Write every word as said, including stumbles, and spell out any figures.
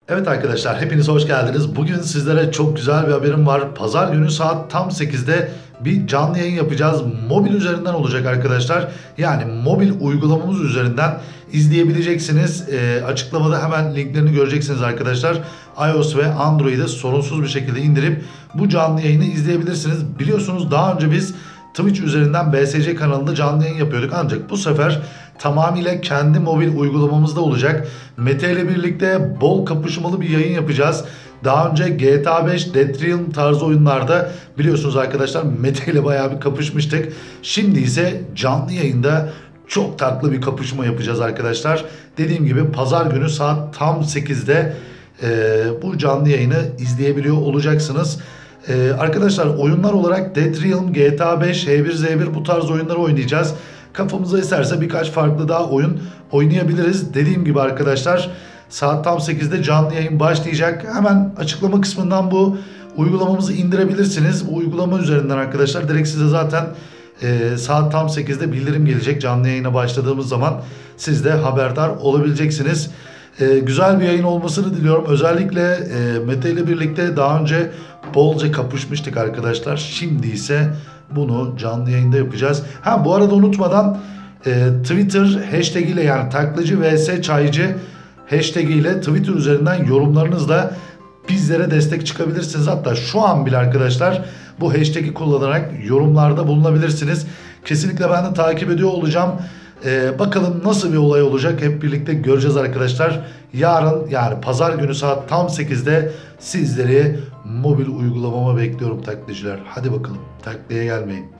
Evet arkadaşlar, hepiniz hoş geldiniz. Bugün sizlere çok güzel bir haberim var. Pazar günü saat tam sekizde bir canlı yayın yapacağız. Mobil üzerinden olacak arkadaşlar. Yani mobil uygulamamız üzerinden izleyebileceksiniz. E, açıklamada hemen linklerini göreceksiniz arkadaşlar. iOS ve Android'e sorunsuz bir şekilde indirip bu canlı yayını izleyebilirsiniz. Biliyorsunuz daha önce biz Twitch üzerinden B S C kanalında canlı yayın yapıyorduk. Ancak bu sefer tamamıyla kendi mobil uygulamamızda olacak. Mete ile birlikte bol kapışmalı bir yayın yapacağız. Daha önce G T A beş, Dead Realm tarzı oyunlarda biliyorsunuz arkadaşlar Mete ile bayağı bir kapışmıştık. Şimdi ise canlı yayında çok tatlı bir kapışma yapacağız arkadaşlar. Dediğim gibi pazar günü saat tam sekizde e, bu canlı yayını izleyebiliyor olacaksınız. Ee, arkadaşlar oyunlar olarak Dead Realm, G T A beş, H bir Z bir bu tarz oyunları oynayacağız. Kafamıza eserse birkaç farklı daha oyun oynayabiliriz. Dediğim gibi arkadaşlar saat tam sekizde canlı yayın başlayacak. Hemen açıklama kısmından bu uygulamamızı indirebilirsiniz. Bu uygulama üzerinden arkadaşlar direkt size zaten e, saat tam sekizde bildirim gelecek. Canlı yayına başladığımız zaman siz de haberdar olabileceksiniz. Ee, güzel bir yayın olmasını diliyorum. Özellikle e, Mete ile birlikte daha önce bolca kapışmıştık arkadaşlar. Şimdi ise bunu canlı yayında yapacağız. Ha bu arada unutmadan e, Twitter hashtag ile yani taklacı vs çaycı hashtag ile Twitter üzerinden yorumlarınızla bizlere destek çıkabilirsiniz. Hatta şu an bile arkadaşlar bu hashtag'i kullanarak yorumlarda bulunabilirsiniz. Kesinlikle ben de takip ediyor olacağım. Ee, bakalım nasıl bir olay olacak hep birlikte göreceğiz arkadaşlar. Yarın yani pazar günü saat tam sekizde sizleri mobil uygulamama bekliyorum taklitçiler. Hadi bakalım taklaya gelmeyin.